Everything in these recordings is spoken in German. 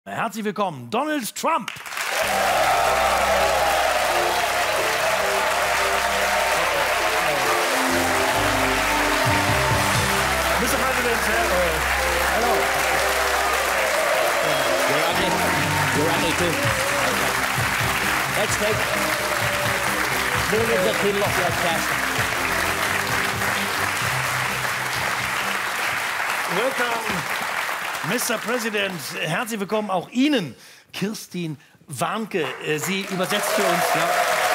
Herzlich willkommen, Donald Trump. Mr. President, hello. You're ugly too. Let's take millions of people off your chest. Welcome, Mr. President. Herzlich willkommen auch Ihnen, Kirstin Warnke. Sie übersetzt für uns. Ja.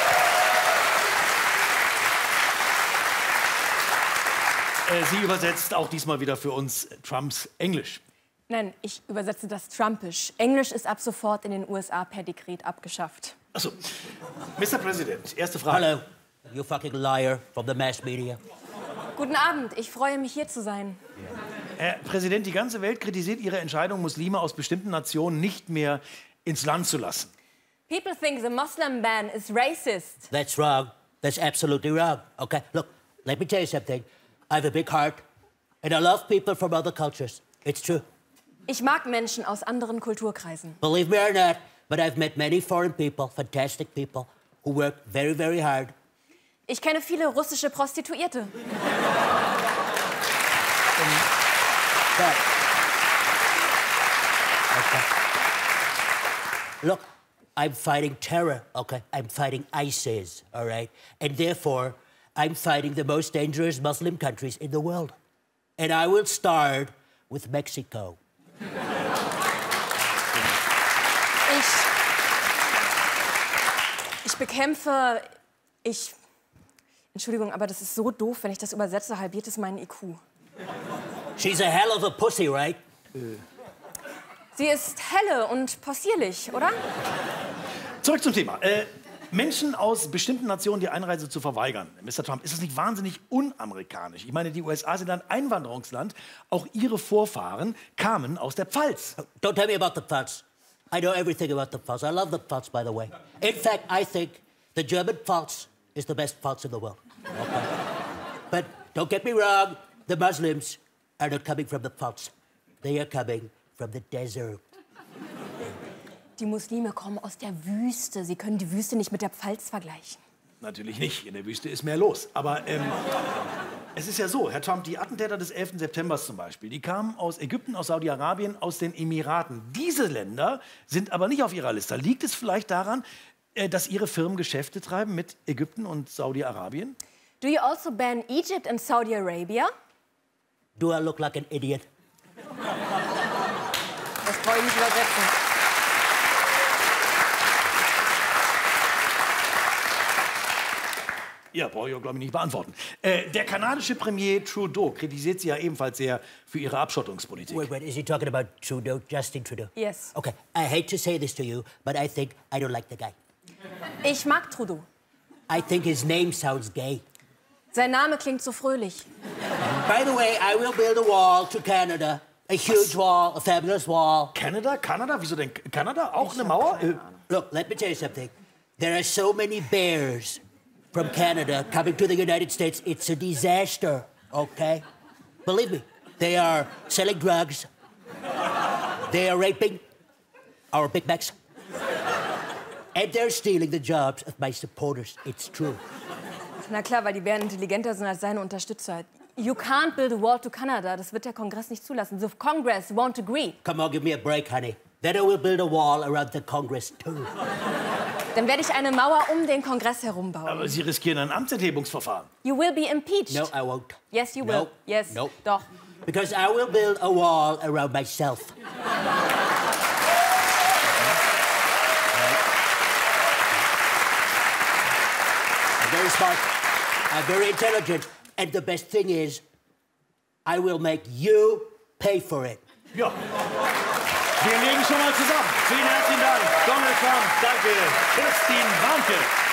Sie übersetzt auch diesmal wieder für uns Trumps Englisch. Nein, ich übersetze das Trumpisch. Englisch ist ab sofort in den USA per Dekret abgeschafft. Achso. Mr. President, erste Frage. Hello, you fucking liar from the mass media. Guten Abend, ich freue mich, hier zu sein. Herr Präsident, die ganze Welt kritisiert Ihre Entscheidung, Muslime aus bestimmten Nationen nicht mehr ins Land zu lassen. People think the Muslim ban is racist. That's wrong. That's absolutely wrong. Okay, look, let me tell you something. I have a big heart, and I love people from other cultures. It's true. Ich mag Menschen aus anderen Kulturkreisen. Believe me or not, but I've met many foreign people, fantastic people, who work very, very hard. Ich kenne viele russische Prostituierte. But, okay. Look, I'm fighting terror, okay? I'm fighting ISIS, all right? And therefore, I'm fighting the most dangerous Muslim countries in the world. And I will start with Mexico. Ich bekämpfe... Entschuldigung, aber das ist so doof, wenn ich das übersetze, halbiert es meinen IQ. She's a hell of a pussy, right? Sie ist helle und possierlich, oder? Zurück zum Thema. Menschen aus bestimmten Nationen die Einreise zu verweigern. Mr. Trump, ist das nicht wahnsinnig unamerikanisch? Ich meine, die USA sind ein Einwanderungsland. Auch Ihre Vorfahren kamen aus der Pfalz. Don't tell me about the Pfalz. I know everything about the Pfalz. I love the Pfalz, by the way. In fact, I think the German Pfalz is the best Pfalz in the world. Okay? But don't get me wrong, the Muslims are not coming from the Pfalz. They are coming from the desert. Die Muslime kommen aus der Wüste. Sie können die Wüste nicht mit der Pfalz vergleichen. Natürlich nicht. In der Wüste ist mehr los. Aber es ist ja so, Herr Trump, die Attentäter des 11. September zum Beispiel, die kamen aus Ägypten, aus Saudi-Arabien, aus den Emiraten. Diese Länder sind aber nicht auf Ihrer Liste. Liegt es vielleicht daran, dass Ihre Firmen Geschäfte treiben mit Ägypten und Saudi-Arabien? Do you also ban Egypt and Saudi Arabia? Do I look like an idiot? Das brauche ich nicht übersetzen. Ja, brauche ich, glaube ich, nicht beantworten. Der kanadische Premier Trudeau kritisiert Sie ja ebenfalls sehr für Ihre Abschottungspolitik. Wait, is he talking about Trudeau, Justin Trudeau? Yes. Okay, I hate to say this to you, but I think I don't like the guy. Ich mag Trudeau. I think his name sounds gay. Sein Name klingt so fröhlich. By the way, I will build a wall to Canada. A huge wall, a fabulous wall. Kanada? Wieso denn Kanada? Auch eine Mauer? Look, let me tell you something. There are so many bears from Canada coming to the United States. It's a disaster, okay? Believe me, they are selling drugs. They are raping our Big Macs. And they're stealing the jobs of my supporters. It's true. Na klar, weil die Bären intelligenter sind als seine Unterstützer. You can't build a wall to Canada. Das wird der Kongress nicht zulassen. The Congress won't agree. Come on, give me a break, honey. Then I will build a wall around the Congress, too. Dann werde ich eine Mauer um den Kongress herum bauen. Aber Sie riskieren ein Amtsenthebungsverfahren. You will be impeached. No, I won't. Yes, you will. No. Yes, No. doch. Because I will build a wall around myself. I'm very smart. I'm very intelligent. And the best thing is, I will make you pay for it. Ja. Wir legen schon mal zusammen. Vielen herzlichen Dank, Donald Trump. Danke, Kirstin Warnke.